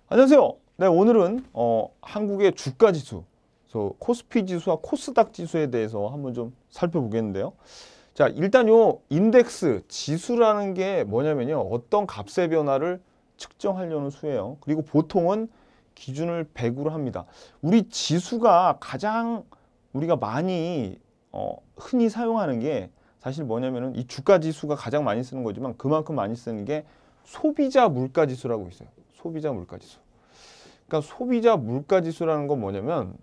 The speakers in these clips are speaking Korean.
안녕하세요. 네, 오늘은 한국의 주가 지수, 그래서 코스피 지수와 코스닥 지수에 대해서 한번 좀 살펴보겠는데요. 자, 일단 요 인덱스 지수라는 게 뭐냐면요. 어떤 값의 변화를 측정하려는 수예요. 그리고 보통은 기준을 100으로 합니다. 우리 지수가 가장 우리가 많이 흔히 사용하는 게 사실 뭐냐면은 이 주가 지수가 가장 많이 쓰는 거지만 그만큼 많이 쓰는 게 소비자 물가 지수라고 있어요. 소비자 물가 지수. 그러니까 소비자 물가 지수라는 건 뭐냐면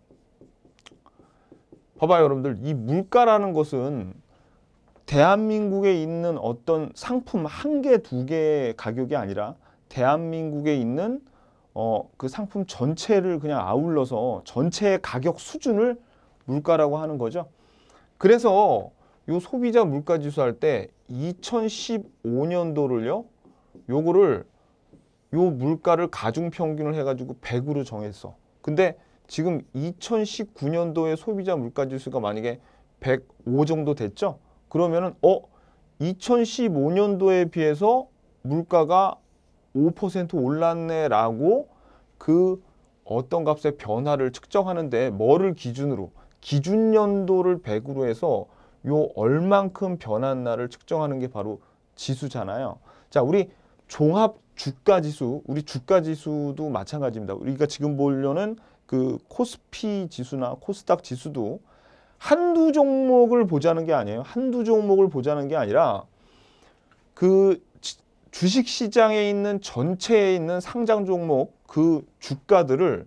봐봐요, 여러분들. 이 물가라는 것은 대한민국에 있는 어떤 상품 한 개, 두 개의 가격이 아니라 대한민국에 있는 그 상품 전체를 그냥 아울러서 전체의 가격 수준을 물가라고 하는 거죠. 그래서 요 소비자 물가 지수 할 때 2015년도를요. 요거를 요 물가를 가중평균을 해가지고 100으로 정했어. 근데 지금 2019년도에 소비자 물가 지수가 만약에 105 정도 됐죠? 그러면은 2015년도에 비해서 물가가 5% 올랐네라고 그 어떤 값의 변화를 측정하는데 뭐를 기준으로 기준 연도를 100으로 해서 요 얼만큼 변했나를 측정하는 게 바로 지수잖아요. 자, 우리 종합 주가 지수, 우리 주가 지수도 마찬가지입니다. 우리가 지금 보려는 그 코스피 지수나 코스닥 지수도 한두 종목을 보자는 게 아니에요. 한두 종목을 보자는 게 아니라 그 주식 시장에 있는 전체에 있는 상장 종목 그 주가들을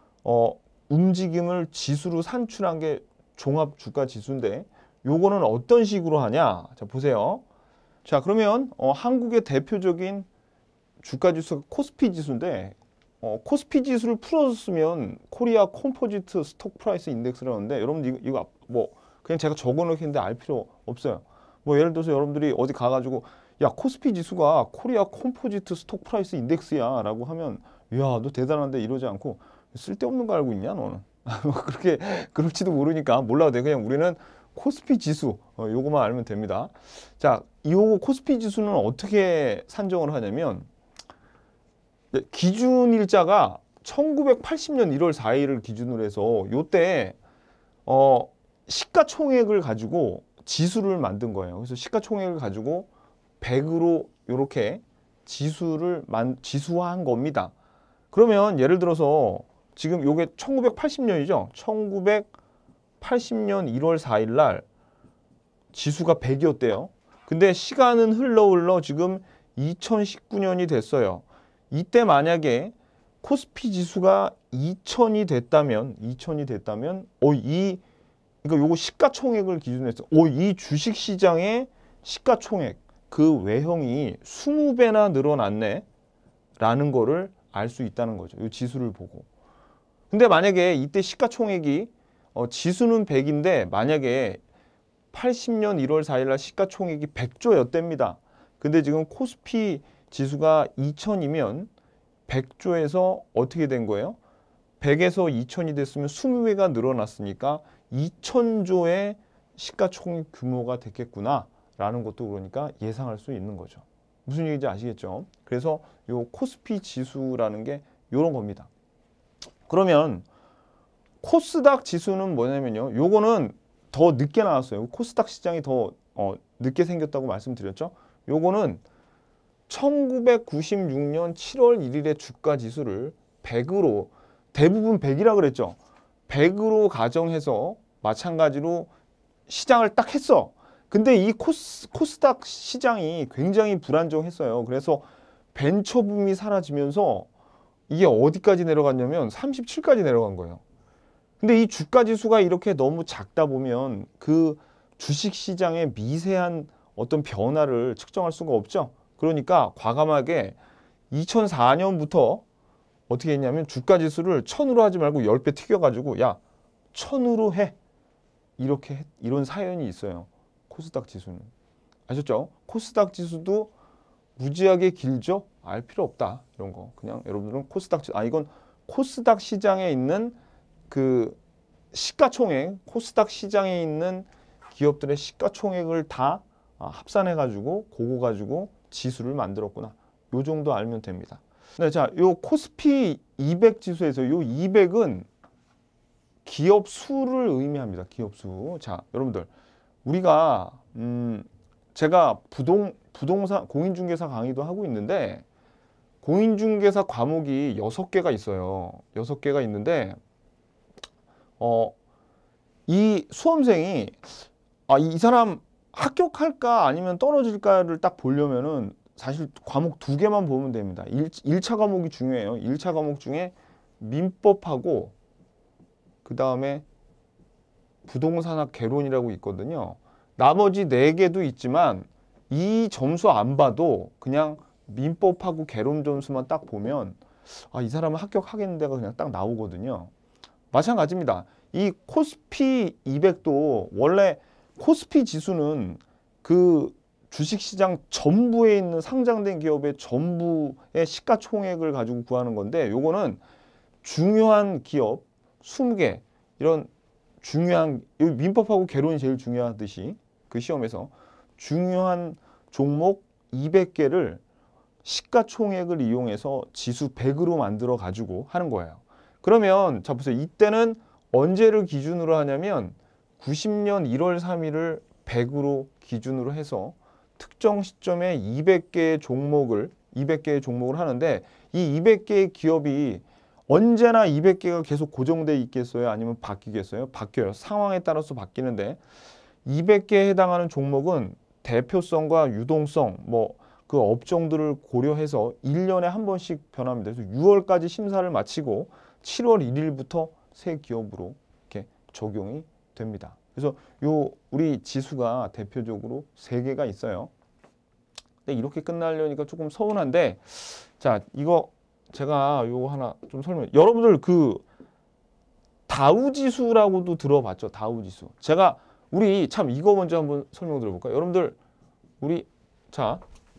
움직임을 지수로 산출한 게 종합 주가 지수인데 요거는 어떤 식으로 하냐? 자, 보세요. 자, 그러면 한국의 대표적인 주가 지수가 코스피 지수인데 코스피 지수를 풀어서 쓰면 코리아 컴포지트 스톡 프라이스 인덱스라는데 여러분 이거 뭐 그냥 제가 적어 놓겠는데 알 필요 없어요. 뭐 예를 들어서 여러분들이 어디 가가지고 야 코스피 지수가 코리아 컴포지트 스톡 프라이스 인덱스야 라고 하면 야 너 대단한데 이러지 않고 쓸데없는 거 알고 있냐 너는 그렇게 그럴지도 모르니까 몰라도 돼. 그냥 우리는 코스피 지수 요거만 알면 됩니다. 자, 이 코스피 지수는 어떻게 산정을 하냐면 기준 일자가 1980년 1월 4일을 기준으로 해서 요때 시가총액을 가지고 지수를 만든 거예요. 그래서 시가총액을 가지고 100으로 이렇게 지수화한 겁니다. 그러면 예를 들어서 지금 요게 1980년이죠. 1980년 1월 4일 날 지수가 100이었대요. 근데 시간은 흘러 지금 2019년이 됐어요. 이때 만약에 코스피 지수가 2000이 됐다면 그러니까 요거 시가총액을 기준으로 해서 이 주식 시장의 시가총액 그 외형이 20배나 늘어났네 라는 거를 알 수 있다는 거죠. 이 지수를 보고. 근데 만약에 이때 시가총액이 지수는 100인데 만약에 80년 1월 4일 날 시가총액이 100조였답니다. 근데 지금 코스피 지수가 2000이면 100조에서 어떻게 된 거예요? 100에서 2000이 됐으면 20배가 늘어났으니까 2000조의 시가총액 규모가 됐겠구나 라는 것도 그러니까 예상할 수 있는 거죠. 무슨 얘기인지 아시겠죠? 그래서 요 코스피 지수라는 게 요런 겁니다. 그러면 코스닥 지수는 뭐냐면요. 요거는 더 늦게 나왔어요. 코스닥 시장이 더 늦게 생겼다고 말씀드렸죠. 요거는 1996년 7월 1일의 주가 지수를 100으로 대부분 100이라 그랬죠. 100으로 가정해서 마찬가지로 시장을 딱 했어. 근데 이 코스닥 시장이 굉장히 불안정했어요. 그래서 벤처붐이 사라지면서 이게 어디까지 내려갔냐면 37까지 내려간 거예요. 근데 이 주가 지수가 이렇게 너무 작다 보면 그 주식 시장의 미세한 어떤 변화를 측정할 수가 없죠. 그러니까 과감하게 2004년부터 어떻게 했냐면 주가 지수를 1000으로 하지 말고 10배 튀겨가지고 야 1000으로 해. 이런 사연이 있어요. 코스닥 지수는. 아셨죠? 코스닥 지수도 무지하게 길죠? 알 필요 없다. 이런 거. 그냥 여러분들은 코스닥 지수, 이건 코스닥 시장에 있는 그 시가총액, 코스닥 시장에 있는 기업들의 시가총액을 다 합산해가지고 그거 가지고 지수를 만들었구나. 요 정도 알면 됩니다. 네, 자, 요 코스피 200 지수에서 요 200은 기업 수를 의미합니다. 기업 수. 자, 여러분들 우리가 제가 부동산 공인중개사 강의도 하고 있는데 공인중개사 과목이 6개가 있어요. 6개가 있는데 이 수험생이 이 사람 합격할까 아니면 떨어질까를 딱 보려면은 사실 과목 2개만 보면 됩니다. 1차 과목이 중요해요. 1차 과목 중에 민법하고 그 다음에 부동산학 개론이라고 있거든요. 나머지 4개도 있지만 이 점수 안 봐도 그냥 민법하고 개론 점수만 딱 보면 이 사람은 합격하겠는데가 그냥 딱 나오거든요. 마찬가지입니다. 이 코스피 200도 원래 코스피 지수는 그 주식시장 전부에 있는 상장된 기업의 전부의 시가총액을 가지고 구하는 건데 요거는 중요한 기업 20개 이런 중요한 민법하고 개론이 제일 중요하듯이 그 시험에서 중요한 종목 200개를 시가총액을 이용해서 지수 100으로 만들어 가지고 하는 거예요. 그러면 자 보세요. 이때는 언제를 기준으로 하냐면 90년 1월 3일을 100으로 기준으로 해서 특정 시점에 200개의 종목을 하는데 이 200개의 기업이 언제나 200개가 계속 고정돼 있겠어요? 아니면 바뀌겠어요? 바뀌어요. 상황에 따라서 바뀌는데 200개에 해당하는 종목은 대표성과 유동성 그 업종들을 고려해서 1년에 한 번씩 변합니다. 그래서 6월까지 심사를 마치고 7월 1일부터 새 기업으로 이렇게 적용이 됩니다. 그래서 우리 지수가 대표적으로 3개가 있어요. 근데 이렇게 끝나려니까 조금 서운한데 자, 이거 제가 요거 하나 좀 설명해. 여러분들 그 다우 지수라고도 들어봤죠? 다우 지수. 우리 참 이거 먼저 한번 설명 드려볼까요? 여러분들 우리 자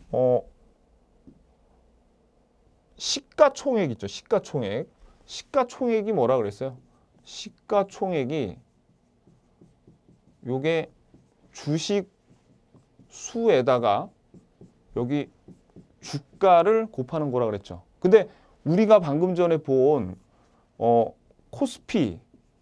시가총액 있죠? 시가총액. 시가총액이 뭐라 그랬어요? 시가총액이 요게 주식 수에다가 여기 주가를 곱하는 거라 그랬죠. 근데 우리가 방금 전에 본 코스피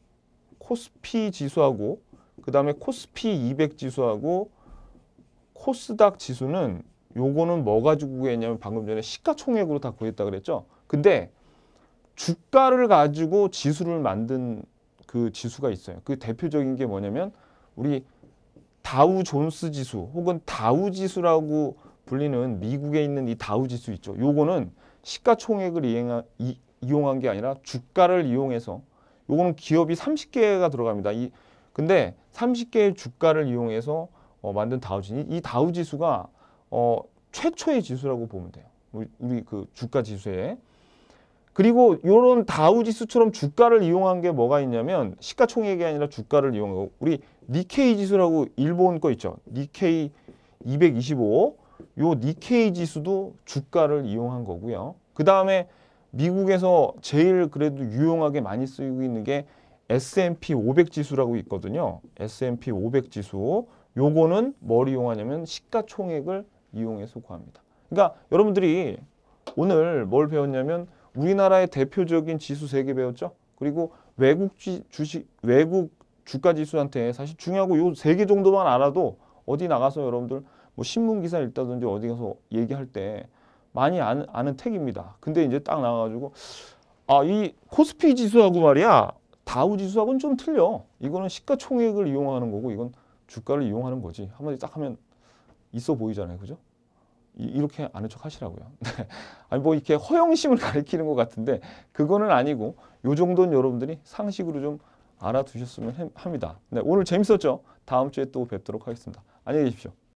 지수하고 그 다음에 코스피 200 지수하고 코스닥 지수는 요거는 뭐 가지고 구했냐면 방금 전에 시가총액으로 다 구했다 그랬죠. 근데 주가를 가지고 지수를 만든 그 지수가 있어요. 그 대표적인 게 뭐냐면 우리 다우 존스 지수 혹은 다우 지수라고 불리는 미국에 있는 이 다우 지수 있죠. 요거는 시가총액을 이용한 게 아니라 주가를 이용해서 요거는 기업이 30개가 들어갑니다. 근데 30개의 주가를 이용해서 만든 다우 지수. 이 다우 지수가 최초의 지수라고 보면 돼요. 우리 그 주가 지수에. 그리고 이런 다우 지수처럼 주가를 이용한 게 뭐가 있냐면 시가총액이 아니라 주가를 이용한 거. 우리 니케이 지수라고 일본 거 있죠. 니케이 225. 요 니케이 지수도 주가를 이용한 거고요. 그 다음에 미국에서 제일 그래도 유용하게 많이 쓰이고 있는 게 S&P 500 지수라고 있거든요. S&P 500 지수. 요거는 뭘 이용하냐면 시가총액을 이용해서 구합니다. 그러니까 여러분들이 오늘 뭘 배웠냐면 우리나라의 대표적인 지수 3개 배웠죠. 그리고 외국 주가 지수한테 사실 중요하고 요 3개 정도만 알아도 어디 나가서 여러분들 뭐 신문 기사 읽다든지 어디 가서 얘기할 때 많이 아는 택입니다. 근데 이제 딱 나와가지고 이 코스피 지수하고 말이야 다우 지수하고는 좀 틀려. 이거는 시가총액을 이용하는 거고 이건 주가를 이용하는 거지. 한마디 딱 하면 있어 보이잖아요, 그죠? 이렇게 아는 척 하시라고요. 아니 뭐 이렇게 허영심을 가리키는 것 같은데 그거는 아니고 요 정도는 여러분들이 상식으로 좀 알아두셨으면 합니다. 네, 오늘 재밌었죠? 다음 주에 또 뵙도록 하겠습니다. 안녕히 계십시오.